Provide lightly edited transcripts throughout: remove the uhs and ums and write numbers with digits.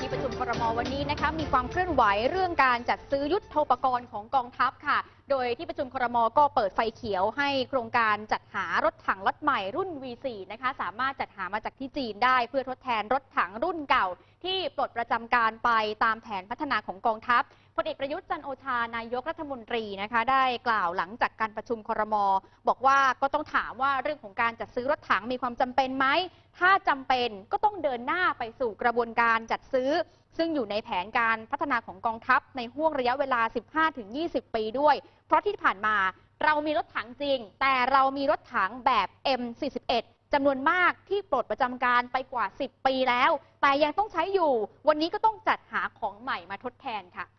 ที่ประชุมครม.วันนี้นะคะมีความเคลื่อนไหวเรื่องการจัดซื้อยุทโธปกรณ์ของกองทัพค่ะโดยที่ประชุมครม.ก็เปิดไฟเขียวให้โครงการจัดหารถถังล็อตใหม่รุ่น V4 นะคะสามารถจัดหามาจากที่จีนได้เพื่อทดแทนรถถังรุ่นเก่าที่ปลดประจำการไปตามแผนพัฒนาของกองทัพพลเอกประยุทธ์จันทร์โอชานายกรัฐมนตรีนะคะได้กล่าวหลังจากการประชุมครม.บอกว่าก็ต้องถามว่าเรื่องของการจัดซื้อรถถังมีความจำเป็นไหมถ้าจำเป็นก็ต้องเดินหน้าไปสู่กระบวนการจัดซื้อซึ่งอยู่ในแผนการพัฒนาของกองทัพในห่วงระยะเวลา 15-20 ปีด้วยเพราะที่ผ่านมาเรามีรถถังจริงแต่เรามีรถถังแบบ M41 จำนวนมากที่ปลดประจำการไปกว่า 10 ปีแล้วแต่ยังต้องใช้อยู่วันนี้ก็ต้องจัดหาของใหม่มาทดแทนค่ะ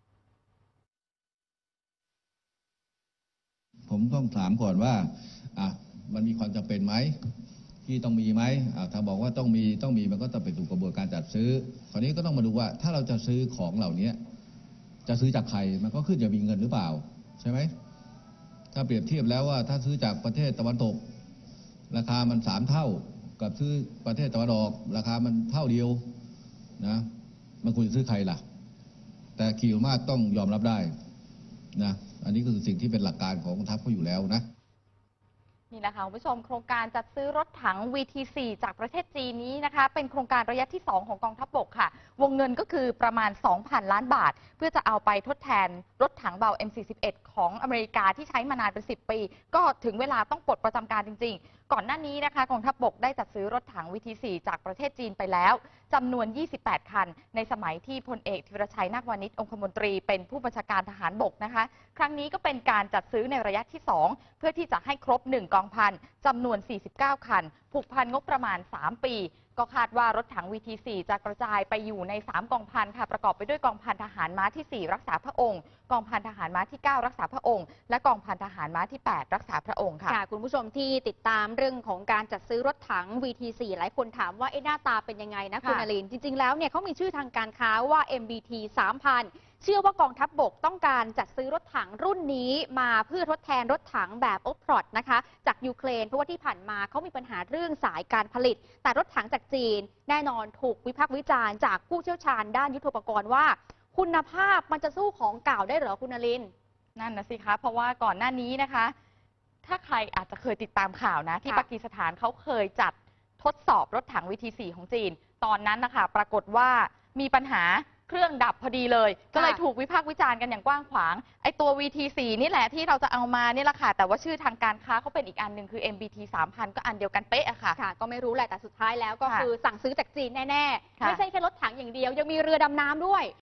ผมต้องถามก่อนว่ามันมีความจำเป็นไหมที่ต้องมีไหมถ้าบอกว่าต้องมีมันก็ต้องไปสู่กระบวนการจัดซื้อคราวนี้ก็ต้องมาดูว่าถ้าเราจะซื้อของเหล่านี้จะซื้อจากใครมันก็ขึ้นอยู่มีเงินหรือเปล่าใช่ไหมถ้าเปรียบเทียบแล้วว่าถ้าซื้อจากประเทศตะวันตกราคามัน3 เท่ากับซื้อประเทศตะวันออกราคามันเท่าเดียวนะมันควรจะซื้อใครล่ะแต่ขีดมากต้องยอมรับได้นะอันนี้คือสิ่งที่เป็นหลักการของกองทัพเขาอยู่แล้วนะนี่แหละค่ะคุณผู้ชมโครงการจัดซื้อรถถัง VT4 จากประเทศจีนนี้นะคะเป็นโครงการระยะที่ 2 ของกองทัพบกค่ะวงเงินก็คือประมาณ 2,000 ล้านบาทเพื่อจะเอาไปทดแทนรถถังเบา M41 ของอเมริกาที่ใช้มานานเป็น10 ปีก็ถึงเวลาต้องปลดประจำการจริงๆก่อนหน้านี้นะคะกองทัพบกได้จัดซื้อรถถัง VT4 จากประเทศจีนไปแล้วจำนวน 28 คันในสมัยที่พลเอกธีรชัยนาควานิชองคมนตรีเป็นผู้บัญชาการทหารบกนะคะครั้งนี้ก็เป็นการจัดซื้อในระยะที่ 2เพื่อที่จะให้ครบ1 กองพันจำนวน 49 คันผูกพันงบประมาณ 3 ปีก็คาดว่ารถถัง VT4 จะกระจายไปอยู่ใน3 กองพันค่ะประกอบไปด้วยกองพันทหารม้าที่ 4 รักษาพระองค์กองพันทหารม้าที่ 9 รักษาพระองค์และกองพันทหารม้าที่ 8 รักษาพระองค์ค่ะคุณผู้ชมที่ติดตามเรื่องของการจัดซื้อรถถัง VT4 หลายคนถามว่าหน้าตาเป็นยังไงนะคุณอลินจริงๆแล้วเนี่ยเขามีชื่อทางการค้าว่า MBT 3000เชื่อว่ากองทัพบกต้องการจัดซื้อรถถังรุ่นนี้มาเพื่อทดแทนรถถังแบบโอพรอตนะคะจากยูเครนเพราะว่าที่ผ่านมาเขามีปัญหาเรื่องสายการผลิตแต่รถถังจากจีนแน่นอนถูกวิพากษ์วิจารณ์จากผู้เชี่ยวชาญด้านยุทโธปกรณ์ว่าคุณภาพมันจะสู้ของเก่าได้เหรอคุณนลินนั่นนะสิคะเพราะว่าก่อนหน้านี้นะคะถ้าใครอาจจะเคยติดตามข่าวนะที่ปากีสถานเขาเคยจัดทดสอบรถถัง VT4 ของจีนตอนนั้นนะคะปรากฏว่ามีปัญหาเครื่องดับพอดีเลยก็เลยถูกวิพากษ์วิจารณ์กันอย่างกว้างขวางไอตัว VT4 นี่แหละที่เราจะเอามานี่แหละค่ะแต่ว่าชื่อทางการค้าเขาเป็นอีกอันหนึ่งคือ MBT 3000ก็อันเดียวกันเป๊ะอะค่ะก็ไม่รู้แหละแต่สุดท้ายแล้วก็คือสั่งซื้อจากจีนแน่ๆไม่ใช่แค่รถถังอย่างเดียวยังมีเรือดำน้ำด้วย